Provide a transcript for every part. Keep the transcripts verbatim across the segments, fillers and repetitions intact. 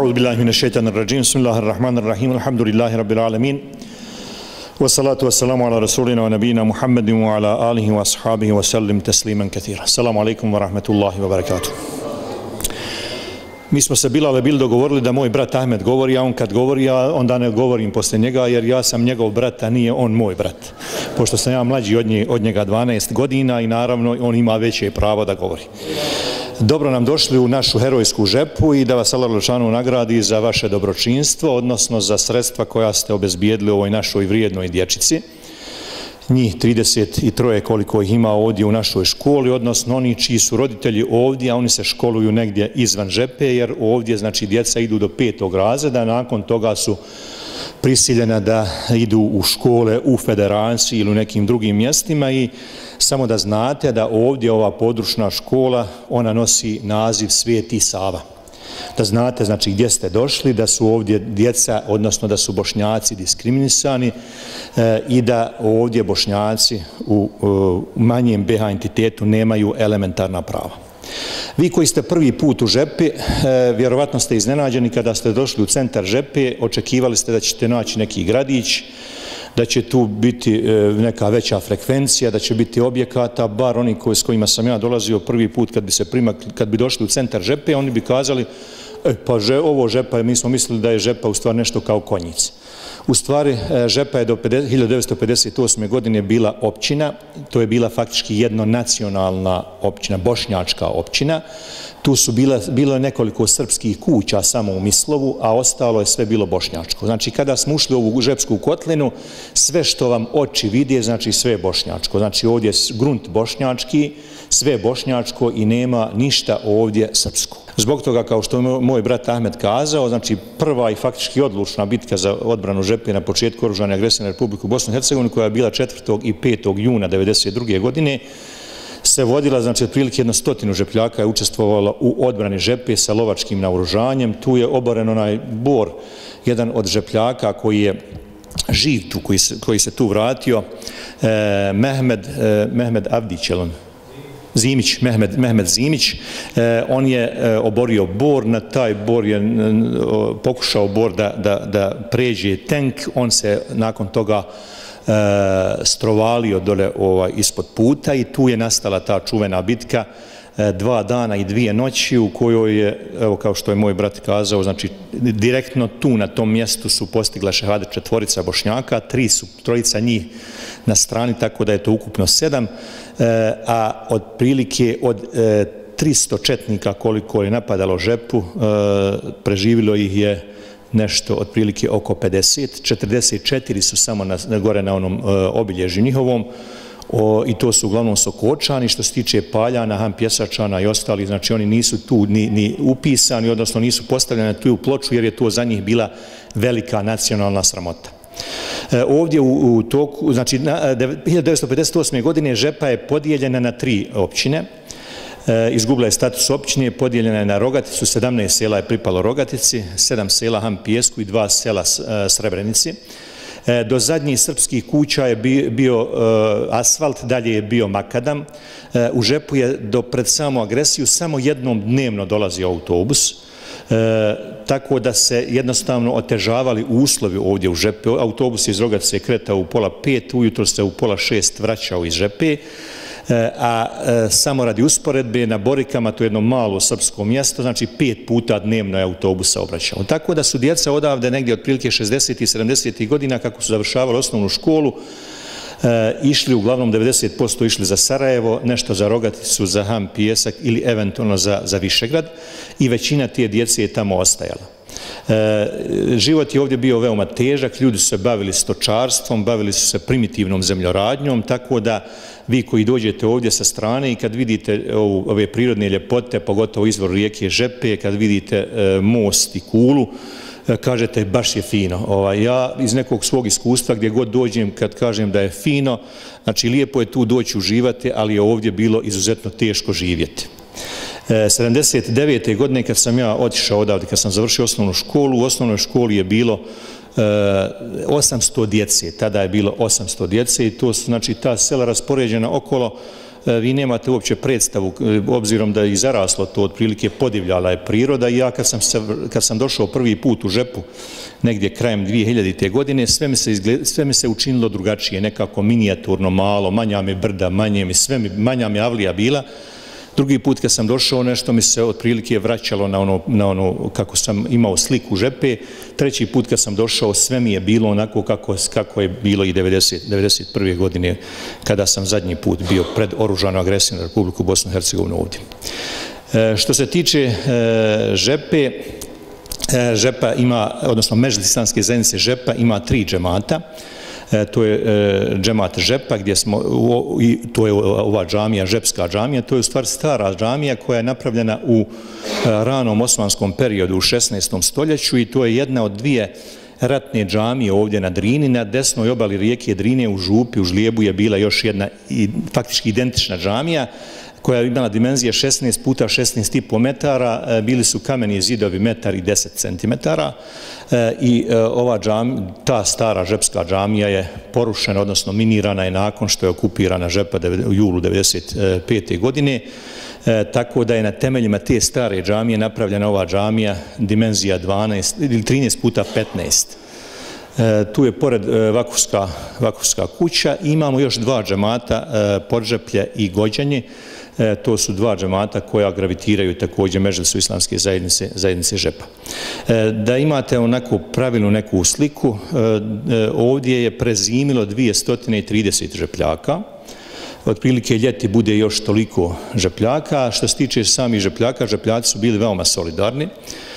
أعوذ بالله من الشيطان الرجيم بسم الله الرحمن الرحيم الحمد لله رب العالمين والصلاة والسلام على رسولنا ونبينا محمد وعلى آله وأصحابه وسلم تسليما كثيرا. السلام عليكم ورحمة الله وبركاته. Mi smo se Bilale bili dogovorili da moj brat Ahmed govori, a on kad govori, ja onda ne govorim poslije njega, jer ja sam njegov brat, a nije on moj brat. Pošto sam ja mlađi od, nje, od njega dvanaest godina i naravno on ima veće pravo da govori. Dobro nam došli u našu herojsku žepu i da vas Allah dželešanu nagradi za vaše dobročinstvo, odnosno za sredstva koja ste obezbijedili ovoj našoj vrijednoj dječici. Njih trideset tri koliko ih ima ovdje u našoj školi, odnosno oni čiji su roditelji ovdje, a oni se školuju negdje izvan žepe, jer ovdje znači djeca idu do petog razreda, nakon toga su prisiljena da idu u škole u federaciji ili u nekim drugim mjestima. I samo da znate da ovdje ova područna škola, ona nosi naziv Sveti Sava. Da znate znači gdje ste došli, da su ovdje djeca, odnosno da su Bošnjaci diskriminisani e, i da ovdje Bošnjaci u, u manjem B H entitetu nemaju elementarna prava. Vi koji ste prvi put u žepi, e, vjerovatno ste iznenađeni kada ste došli u centar žepe, očekivali ste da ćete naći neki gradić, da će tu biti e, neka veća frekvencija, da će biti objekata, bar oni koji, s kojima sam ja dolazio prvi put kad bi, se primakli, kad bi došli u centar žepe, oni bi kazali, e, pa že, ovo žepa, mi smo mislili da je žepa u stvari nešto kao Konjic. U stvari, žepa je do hiljadu devetsto pedeset osme godine bila općina, to je bila faktički jednonacionalna općina, bošnjačka općina. Tu su bila, bilo nekoliko srpskih kuća samo u Mislovu, a ostalo je sve bilo bošnjačko. Znači, kada smo ušli u ovu žepsku kotlinu, sve što vam oči vidje, znači sve je bošnjačko. Znači, ovdje je grunt bošnjački, sve je bošnjačko i nema ništa ovdje srpsko. Zbog toga, kao što je moj brat Ahmed kazao, znači prva i faktički odlučna bitka za odbranu žepe na početku oružane agresije na Republiku Bosnu i Hercegovinu, koja je bila četvrtog i petog juna devedeset druge godine, se vodila, znači otprilike jedno stotinu žepljaka je učestvovalo u odbrani žepe sa lovačkim naoružanjem. Tu je oboren onaj Bor, jedan od žepljaka koji je živ tu, koji se, koji se tu vratio, eh, Mehmed, eh, Mehmed Avdić, je on? Zimić, Mehmed, Mehmed Zimić, eh, on je eh, oborio Bor, na taj Bor je eh, pokušao Bor da, da, da pređe tank, on se nakon toga eh, strovalio dole ovaj, ispod puta i tu je nastala ta čuvena bitka eh, dva dana i dvije noći u kojoj je, evo kao što je moj brat kazao, znači direktno tu na tom mjestu su postigla šehadet četvorica Bošnjaka, tri su, trojica njih na strani, tako da je to ukupno sedam, a otprilike od tristo četnika koliko je napadalo žepu, preživilo ih je nešto otprilike oko pedeset, četrdeset četiri su samo na, gore na onom obilježju njihovom, o, i to su uglavnom Sokočani. Što se tiče Paljana, Hampjesačana i ostali, znači oni nisu tu ni, ni upisani, odnosno nisu postavljeni tu u ploču, jer je to za njih bila velika nacionalna sramota. Ovdje u, u toku, znači na, hiljadu devetsto pedeset osme godine žepa je podijeljena na tri općine, e, izgubila je status općine, podijeljena je na Rogaticu, sedamnaest sela je pripalo Rogatici, sedam sela Hampijesku i dva sela e, Srebrenici. E, do zadnjih srpskih kuća je bio, bio e, asfalt, dalje je bio makadam. E, u žepu je do pred samu agresiju samo jednom dnevno dolazio autobus. E, tako da se jednostavno otežavali uslovi ovdje u žepe. Autobus iz Rogatice se kretao u pola pet, ujutro se u pola šest vraćao iz žepe, e, a e, samo radi usporedbe na Borikama, to je jedno malo srpsko mjesto, znači pet puta dnevno je autobus saobraćao. Tako da su djeca odavde negdje otprilike šezdesetih i sedamdesetih godina, kako su završavali osnovnu školu, E, išli uglavnom devedeset posto išli za Sarajevo, nešto za Rogaticu, za Ham, Pijesak ili eventualno za, za Višegrad, i većina tije djece je tamo ostajala. E, život je ovdje bio veoma težak, ljudi su se bavili stočarstvom, bavili su se primitivnom zemljoradnjom, tako da vi koji dođete ovdje sa strane i kad vidite ovu, ove prirodne ljepote, pogotovo izvor rijeke Žepe, kad vidite e, most i Kulu, kažete baš je fino. Ovaj, ja iz nekog svog iskustva gdje god dođem, kad kažem da je fino, znači lijepo je tu doći uživati, ali je ovdje bilo izuzetno teško živjeti. E, sedamdeset devete godine kad sam ja otišao odavde, kad sam završio osnovnu školu, u osnovnoj školi je bilo e, osamsto djece, tada je bilo osamsto djece i to su znači ta sela raspoređena okolo vi nemate uopće predstavu, obzirom da je i zaraslo to, otprilike podivljala je priroda i ja kad sam, se, kad sam došao prvi put u Žepu, negdje krajem dvije hiljadite. godine, sve mi, se izgled, sve mi se učinilo drugačije, nekako minijaturno, malo, manja mi brda, manje mi, sve mi, manja mi avlija bila. Drugi put kad sam došao, nešto mi se otprilike vraćalo na ono, na ono kako sam imao sliku Žepe. Treći put kad sam došao, sve mi je bilo onako kako, kako je bilo i devedeset prve. godine kada sam zadnji put bio pred oružanom agresijom na Republiku Bosnu i Hercegovinu ovdje. E, što se tiče e, Žepe, e, Žepa ima, odnosno Međlislamske zajednice Žepa ima tri džemata. E, to je e, džemat Žepa, gdje smo, o, i to je ova džamija, Žepska džamija, to je u stvari stara džamija koja je napravljena u e, ranom osmanskom periodu u šesnaestom stoljeću i to je jedna od dvije ratne džamije ovdje na Drini. Na desnoj obali rijeke Drine u Župi, u Žlijebu je bila još jedna i, faktički identična džamija koja je imala dimenzije šesnaest puta šesnaest i po metara, bili su kameni zidovi metar i deset centimetara i ova džam, ta stara žepska džamija je porušena, odnosno minirana je nakon što je okupirana Žepa u julu devedeset pete. godine, tako da je na temeljima te stare džamije napravljena ova džamija dimenzija dvanaest ili trinaest puta petnaest. E, tu je pored e, Vakufska, Vakufska kuća i imamo još dva džemata, e, Podžeplje i Gođanje. E, to su dva džemata koja gravitiraju također Međlisu islamske zajednice, zajednice Žepa. E, da imate onako pravilnu neku sliku, e, e, ovdje je prezimilo dvjesto trideset Žepljaka. Otprilike ljeti bude još toliko Žepljaka. Što se tiče samih Žepljaka, Žepljaci su bili veoma solidarni.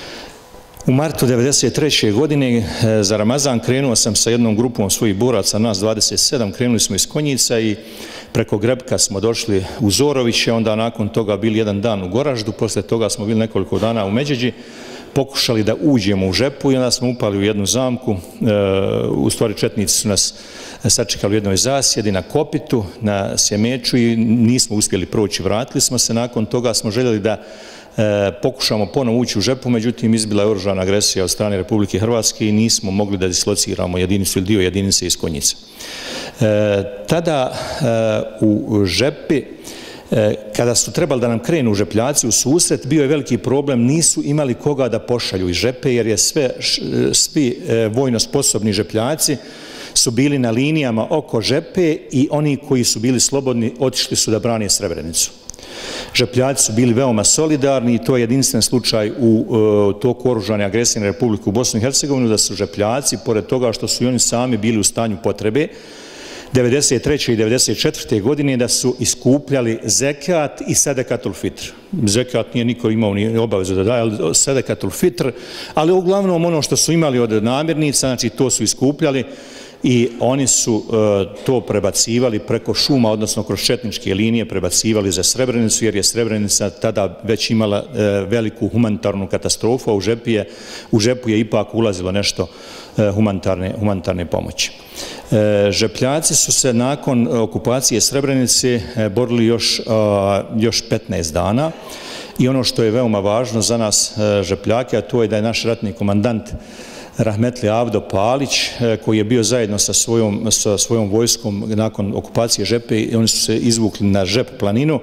U martu devedeset treće. godine za Ramazan krenuo sam sa jednom grupom svojih boraca, nas dvadeset sedam, krenuli smo iz Konjica i preko Grebka smo došli u Zoroviće, onda nakon toga bili jedan dan u Goraždu, posle toga smo bili nekoliko dana u Međeđi, pokušali da uđemo u Žepu i onda smo upali u jednu zamku, e, u stvari četnici su nas sačekali u jednoj zasjedi na Kopitu, na Sjemeču i nismo uspjeli proći, vratili smo se, nakon toga smo željeli da E, pokušamo ponovo ući u Žepu, međutim izbila je oružana agresija od strane Republike Hrvatske i nismo mogli da dislociramo jedinicu ili dio jedinice iz Konjica. E, tada e, u Žepi, e, kada su trebali da nam krenu Žepljaci u susret, bio je veliki problem, nisu imali koga da pošalju iz Žepe, jer je sve, svi e, vojno sposobni Žepljaci su bili na linijama oko Žepe i oni koji su bili slobodni otišli su da brane Srebrenicu. Žepljaci su bili veoma solidarni i to je jedinstven slučaj u e, toku oružane agresije na Republiku Bosnu i Hercegovinu, da su Žepljaci, pored toga što su i oni sami bili u stanju potrebe, devedeset treće. i devedeset četvrte. godine da su iskupljali zekat i sedekatul fitr. Zekat nije niko imao ni obavezu da daje, ali sedekatul fitr, ali uglavnom ono što su imali od namirnica, znači to su iskupljali i oni su e, to prebacivali preko šuma, odnosno kroz četničke linije prebacivali za Srebrenicu, jer je Srebrenica tada već imala e, veliku humanitarnu katastrofu, a u, je, u Žepu je ipak ulazilo nešto e, humanitarne, humanitarne pomoći. E, Žepljaci su se nakon okupacije Srebrenice e, borili još, a, još petnaest dana i ono što je veoma važno za nas e, Žepljake, a to je da je naš ratni komandant Rahmetli Avdo Palić, koji je bio zajedno sa svojom, sa svojom vojskom nakon okupacije Žepe i oni su se izvukli na Žep planinu.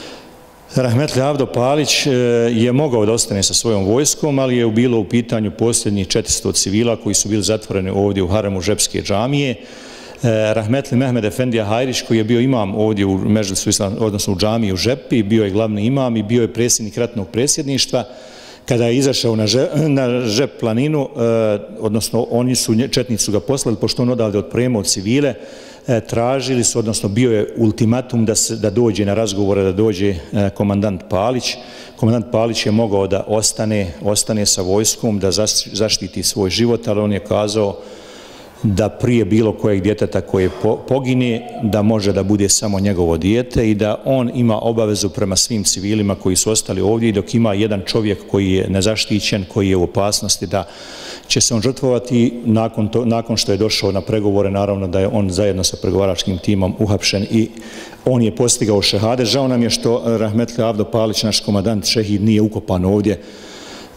Rahmetli Avdo Palić je mogao da ostane sa svojom vojskom, ali je bilo u pitanju posljednjih četiristo civila koji su bili zatvoreni ovdje u haremu Žepske džamije. Rahmetli Mehmed Efendija Hajrić, koji je bio imam ovdje u Međlisu, odnosno u džamiji u Žepi, bio je glavni imam i bio je predsjednik ratnog predsjedništva. Kada je izašao na Žep, na Žep planinu, eh, odnosno oni su, četnici su ga poslali, pošto on odavde otpremao civile, eh, tražili su, odnosno bio je ultimatum da, se, da dođe na razgovore, da dođe eh, komandant Palić. Komandant Palić je mogao da ostane, ostane sa vojskom, da zaštiti svoj život, ali on je kazao da prije bilo kojeg djeteta koje pogine, da može da bude samo njegovo dijete i da on ima obavezu prema svim civilima koji su ostali ovdje, i dok ima jedan čovjek koji je nezaštićen, koji je u opasnosti da će se on žrtvovati, nakon, to, nakon što je došao na pregovore, naravno da je on zajedno sa pregovaračkim timom uhapšen i on je postigao šehade. Žao nam je što Rahmetli Avdo Palić, naš komandant šehid, nije ukopan ovdje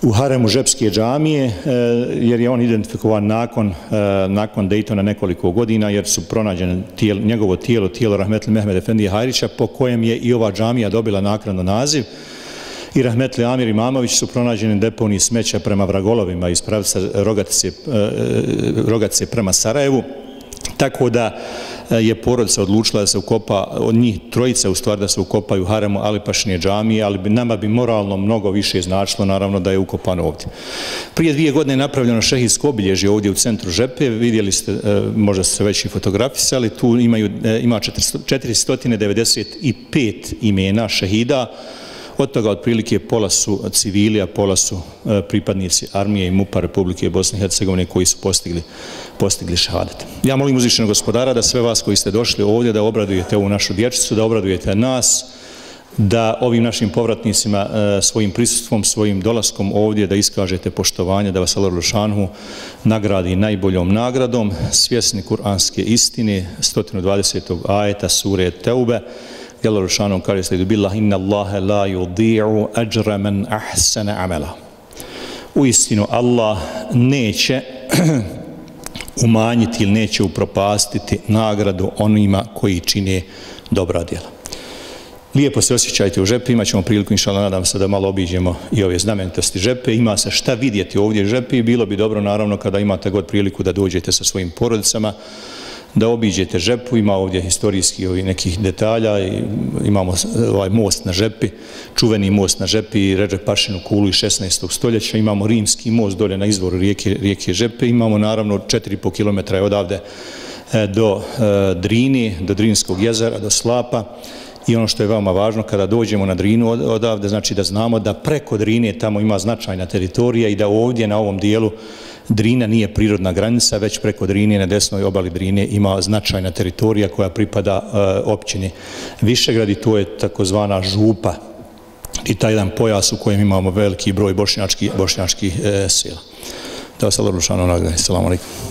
u haremu Žepske džamije, jer je on identifikovan nakon, nakon Dejtona nekoliko godina, jer su pronađene tijel, njegovo tijelo, tijelo Rahmetli Mehmed Efendije Hajrića, po kojem je i ova džamija dobila naknadno naziv. I Rahmetli Amir Imamović su pronađeni deponiji smeća prema Vragolovima iz pravca Rogatice, Rogatice prema Sarajevu. Tako da je porodica odlučila da se ukopa, od njih trojice u stvari da se ukopaju u haremu Alipašnije džamije, ali nama bi moralno mnogo više značilo naravno da je ukopan ovdje. Prije dvije godine je napravljeno šehidsko obilježje ovdje u centru Žepe, vidjeli ste, možda ste se već i fotografisali, tu imaju, ima četiristo devedeset pet imena šehida, od toga otprilike pola su civili, a pola su pripadnici armije i MUP-a Republike Bosne i Hercegovine koji su postigli, postigli šehadet. Ja molim uzvišenog Gospodara da sve vas koji ste došli ovdje da obradujete ovu našu dječicu, da obradujete nas, da ovim našim povratnicima svojim prisustvom, svojim dolaskom ovdje da iskažete poštovanje, da vas Allah dželešanu nagradi najboljom nagradom, svjesni kuranske istine, sto dvadesetog ajeta sure Teube, Allah dželešanu kaže se billah inna Allaha la yudi'u ajra man ahsana amala. Uistinu Allah neće umanjiti ili neće upropastiti nagradu onima koji čine dobra djela. Lijepo se osjećajte u Žepi, imat ćemo priliku, inšallah, nadam se da malo obiđemo i ove znamenitosti Žepe. Ima se šta vidjeti ovdje u Žepi, bilo bi dobro naravno kada imate god priliku da dođete sa svojim porodicama, da obiđete Žepu, ima ovdje historijski ovih nekih detalja, i imamo ovaj most na Žepi, čuveni most na Žepi, Redžep Pašinu kulu iz šesnaestog stoljeća, imamo rimski most dolje na izvoru rijeke, rijeke Žepe, imamo naravno četiri i po kilometra odavde do Drini, do Drinskog jezera, do Slapa. I ono što je veoma važno, kada dođemo na Drinu odavde, znači da znamo da preko Drine tamo ima značajna teritorija i da ovdje na ovom dijelu Drina nije prirodna granica, već preko Drine na desnoj obali Drine ima značajna teritorija koja pripada uh, općini Višegrad i to je takozvana župa i taj jedan pojas u kojem imamo veliki broj bošnjačkih bošnjačkih uh, sela. Da vas Allah dželešanu nagradi. Assalamu alejkum.